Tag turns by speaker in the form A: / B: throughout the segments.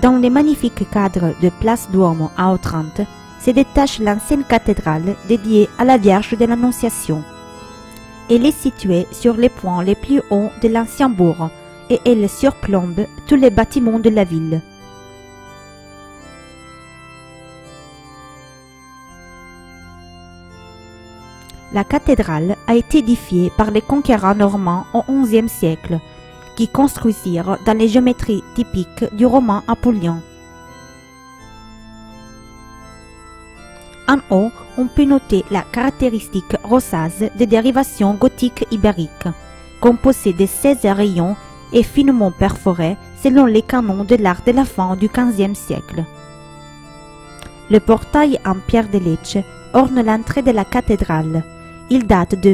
A: Dans les magnifiques cadres de Place Duomo à Otrante, se détache l'ancienne cathédrale dédiée à la Vierge de l'Annonciation. Elle est située sur les points les plus hauts de l'ancien bourg et elle surplombe tous les bâtiments de la ville. La cathédrale a été édifiée par les conquérants normands au XIe siècle, qui construisirent dans les géométries typiques du roman Apollon. En haut, on peut noter la caractéristique rosace des dérivations gothiques ibériques, composée de 16 rayons et finement perforés selon les canons de l'art de la fin du XVe siècle. Le portail en pierre de Lecce orne l'entrée de la cathédrale. Il date de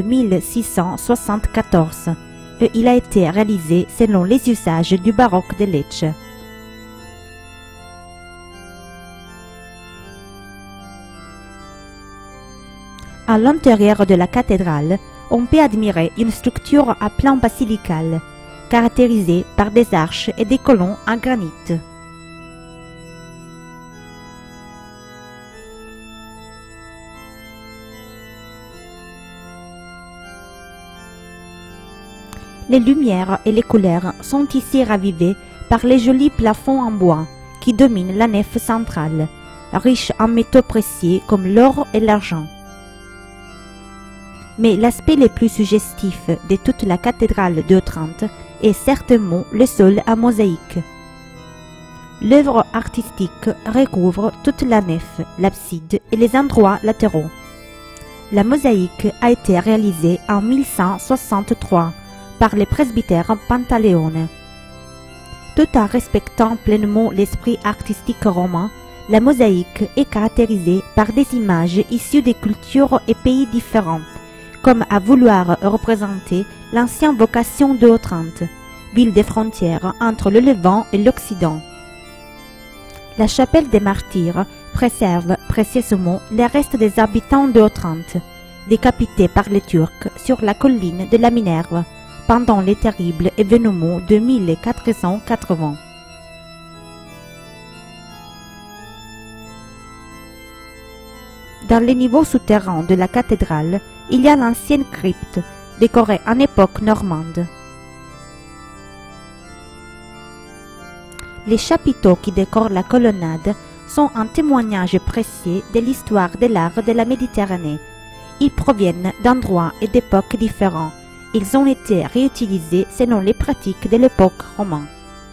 A: 1674 et il a été réalisé selon les usages du baroque de Lecce. À l'intérieur de la cathédrale, on peut admirer une structure à plan basilical, caractérisée par des arches et des colonnes en granit. Les lumières et les couleurs sont ici ravivées par les jolis plafonds en bois qui dominent la nef centrale, riche en métaux précieux comme l'or et l'argent. Mais l'aspect le plus suggestif de toute la cathédrale d'Otrante est certainement le sol à mosaïque. L'œuvre artistique recouvre toute la nef, l'abside et les endroits latéraux. La mosaïque a été réalisée en 1163 par le presbytère Pantaleone. Tout en respectant pleinement l'esprit artistique romain, la mosaïque est caractérisée par des images issues de cultures et pays différents, comme à vouloir représenter l'ancienne vocation d'Otrante, ville des frontières entre le Levant et l'Occident. La chapelle des martyrs préserve précieusement les restes des habitants d'Otrante, décapités par les Turcs sur la colline de la Minerve, pendant les terribles événements de 1480. Dans les niveaux souterrains de la cathédrale, il y a l'ancienne crypte, décorée en époque normande. Les chapiteaux qui décorent la colonnade sont un témoignage précieux de l'histoire de l'art de la Méditerranée. Ils proviennent d'endroits et d'époques différents. Ils ont été réutilisés selon les pratiques de l'époque romane.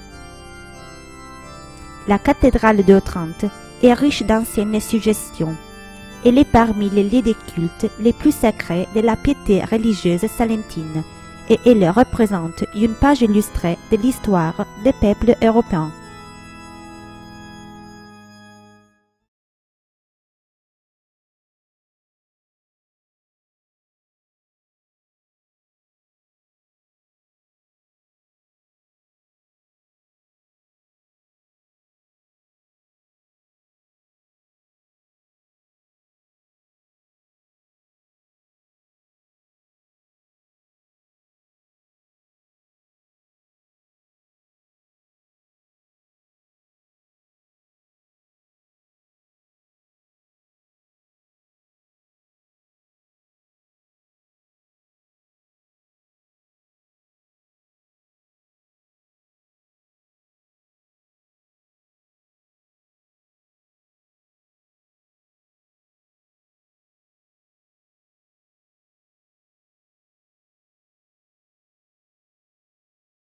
A: La cathédrale d'Otrante est riche d'anciennes suggestions. Elle est parmi les lieux de culte les plus sacrés de la piété religieuse salentine et elle représente une page illustrée de l'histoire des peuples européens.